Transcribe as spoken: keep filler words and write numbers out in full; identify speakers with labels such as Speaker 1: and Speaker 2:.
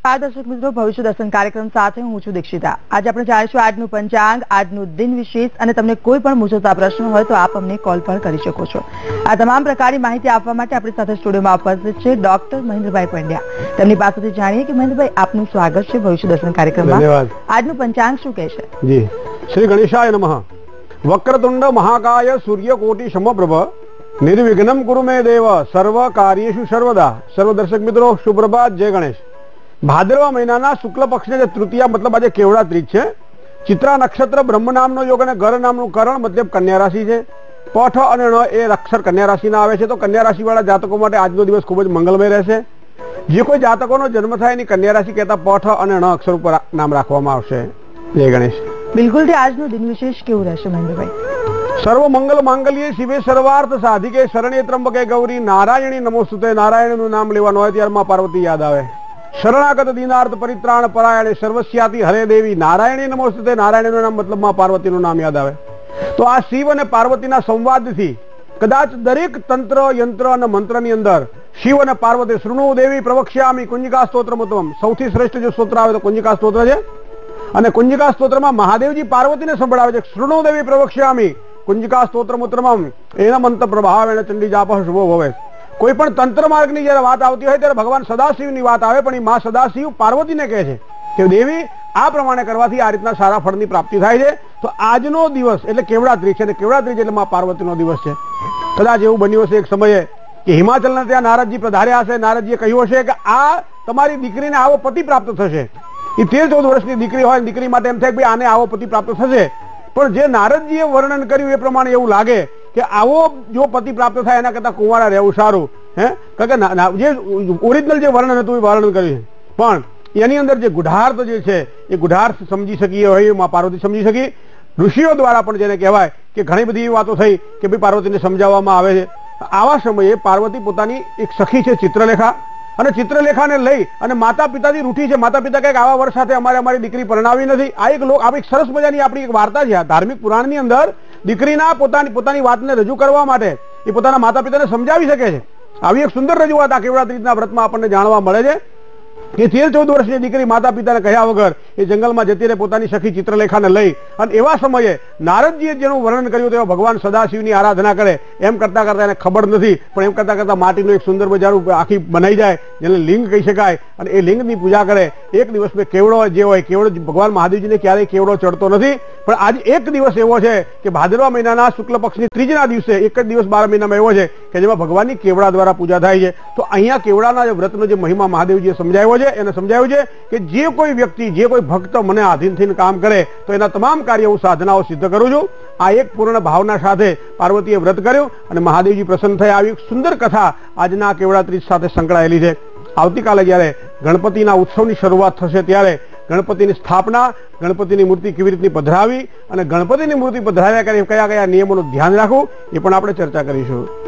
Speaker 1: दर्शक मित्रों, भविष्य दर्शन कार्यक्रम साथ हूँ छुं दीक्षिता। आज આપણે જાણીશું આજનું પંચાંગ, આજનું દિન વિશેષ અને તમને કોઈ પણ મૂંઝવતા પ્રશ્ન હોય તો આપ અમને કોલ પર કરી શકો છો। આ તમામ પ્રકારની માહિતી આપવા માટે આપણી સાથે સ્ટુડિયોમાં ઉપસ્થિત છે ડોક્ટર મહેન્દ્રભાઈ પંડ્યા। તેમની પાસેથી જાણીએ કે મહેન્દ્રભાઈ, આપનું સ્વાગત છે ભવિષ્ય દર્શન કાર્યક્રમમાં।
Speaker 2: ધન્યવાદ।
Speaker 1: આજનું પંચાંગ શું કહે છે?
Speaker 2: જી, શ્રી ગણેશાય નમઃ। વક્રતુંડ મહાકાય સૂર્યકોટિ સમપ્રભ निर्विघ्नं कुरु मे देव सर्व कार्येषु सर्वदा। सर्व दर्शक मित्रों, सुप्रभात, जय गणेश। भाद्रवा महीनाना शुक्ल पक्षने जे तृतीया मतलब आज केवड़ा त्रीज छे। चित्रा नक्षत्र ब्रह्म नामनो योग अने घर नामनु करण मतलब कन्या राशि छे। पठ अने ण ए अक्षर कन्या राशिना आवे छे, तो कन्या राशि वाळा जातको माटे आजनो दिवस खूब ज मंगलमय रहेशे। जे कोई जातकोनो जन्म थाय एनी कन्या राशि कहेता पठ अने ण अक्षर पर नाम राखवामां आवशे। जय गणेश।
Speaker 1: बिल्कुल थी आजनो दिन विशेष केवुं रहेशे महेंद्रभाई?
Speaker 2: सर्व मंगल मांगल्ये शिवे सर्वार्थ साधिके शरण्ये त्र्यंबके गौरी नारायणी नमोस्तुते। नारायणનું નામ લેવાનું હોય ત્યારે માં પાર્વતી યાદ આવે। શરણાગત દીનાર્થ પરિત્રાણ પરાયણે સર્વસ્યાતિ હરે દેવી નારાયણી નમોસ્તુતે। નારાયણનું નામ મતલબ માં પાર્વતીનું નામ યાદ આવે। તો આ શિવ અને પાર્વતીના સંવાદથી કદાચ દરેક તંત્ર યંત્ર અને મંત્રની અંદર શિવ અને પાર્વતી શૃણુ દેવી પ્રવક્ષ્યામિ કુંજિકા સ્તોત્રમતમ સૌથી શ્રેષ્ઠ જો સ્તોત્ર આવે તો કુંજિકા સ્તોત્ર છે। અને કુંજિકા સ્તોત્રમાં મહાદેવજી પાર્વતીને સંભળાવે છે શૃણુ દેવી પ્રવક્ષ્યામિ कुंजिका स्त्रोत्र मूत्रमम एना मंत्र प्रभाव एने चंडी जाप शुभो भवे। कोई पण तंत्र मार्गनी ज्यारे वात आवती होय त्यारे भगवान सदाशिवनी वात आवे, पण मां सदाशिव पार्वतीने कहे छे के देवी आ प्रमाणे करवाथी आ रीतना सारा फळनी प्राप्ति थाय छे। तो आजनो दिवस एटले केवड़ा त्रीज छे, केवड़ा त्रीज एटले मां पार्वतीनो दिवस छे। कदाच एवुं बन्युं हशे एक समये के हिमाचलना त्यां नारदजी पधार्या हशे। नारदजीए कह्युं हशे के आ तमारी दीकरीने आवो पति प्राप्त थशे। ए तेर चौदह वर्षनी दीकरी होय, दीकरी माटे एम थाय के भाई आने आवो पति प्राप्त थशे। पण जे नारदजीए वर्णन कर्युं ए प्रमाणे एवुं लागे के आवो जो पति प्राप्त थाय एना करता कुंवारा रहेवुं सारुं। हे कारण के जे ओरिजिनल जे वर्णन हतुं ए वर्णन कर्युं छे, पण एनी अंदर जे गुढ़ार्थ जे छे ए गुढ़ार्थ समजी शकीए होय मां पार्वती समजी शकी। ऋषिओ द्वारा पण जेने कहेवाय के घणी बधी एवी वातो थई के भाई पार्वतीने समजाववामां आवे छे। आवा समये पार्वती पोतानी एक सखी छे चित्रलेखा, અને ચિત્રલેખાને લઈ અને માતા પિતાથી રૂઠી છે। માતા પિતા કહે કે આવા વર્ષ સાથે અમારે અમારી દીકરી પરણાવી નથી। આ એક લોક આ એક સરસ મજાની આપણી એક વાર્તા છે। ધાર્મિક પુરાણની અંદર દીકરીના પોતાની પોતાની વાતને રજૂ કરવા માટે એ પોતાના માતા પિતાને સમજાવી શકે છે। આવી એક સુંદર રજૂઆત આ કેવડા ત્રીજના વ્રતમાં આપણને જાણવા મળે છે કે તેર ચૌદ વર્ષની દીકરી માતા પિતાને કહ્યા વગર એ જંગલમાં જતી રહે પોતાની સખી ચિત્રલેખાને લઈ। અને એવા સમયે નારદજીએ જેનું વર્ણન કર્યું તેઓ ભગવાન સદાશિવની આરાધના કરે। એમ કરતા કરતા એને ખબર નથી, પણ એમ કરતા કરતા માટીનું એક સુંદર મજાનું આખી બનાવી જાય જેને લિંગ કહી શકાય, અને એ લિંગની પૂજા કરે। એક દિવસ મેં કેવડો જે હોય કેવડો ભગવાન મહાદેવજીને ક્યારેય કેવડો ચડતો નથી, પણ આજ એક દિવસ એવો છે કે ભાદરવા મહિનાના શુક્લ પક્ષની ત્રીજના દિવસે એક જ દિવસ બાર મહિનામાં એવો છે કે જેમાં ભગવાનની કેવડા દ્વારા પૂજા થાય છે। તો અહીંયા કેવડાના જે વ્રતનો જે મહિમા મહાદેવજીએ સમજાવ્યો છે એને સમજાવ્યું છે કે જે કોઈ વ્યક્તિ જે કોઈ ભક્ત મને આધીન થઈને કામ કરે તો એના તમામ કાર્ય હું સાધનાઓ સિદ્ધ કરું છું। આ એક પૂર્ણ ભાવના સાથે પાર્વતીએ વ્રત કર્યું અને મહાદેવજી પ્રસન્ન થયા। આવી સુંદર કથા આજના કેવડા ત્રીજ સાથે સંકળાયેલી છે। આવતીકાલે જ્યારે ગણપતિના ઉત્સવની શરૂઆત થશે ત્યારે ગણપતિની સ્થાપના, ગણપતિની મૂર્તિ કેવી રીતની પધરાવી અને ગણપતિની મૂર્તિ પધરાવ્યા કરે કયા કયા નિયમોનું ધ્યાન રાખવું એ પણ આપણે ચર્ચા કરીશું।